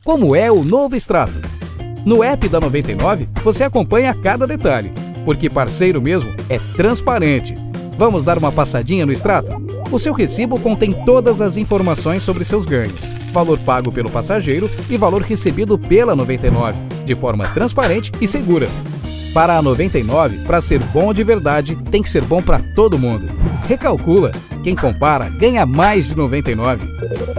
Como é o novo extrato? No app da 99, você acompanha cada detalhe, porque parceiro mesmo é transparente. Vamos dar uma passadinha no extrato? O seu recibo contém todas as informações sobre seus ganhos, valor pago pelo passageiro e valor recebido pela 99, de forma transparente e segura. Para a 99, para ser bom de verdade, tem que ser bom para todo mundo. Recalcula, quem compara ganha mais de 99.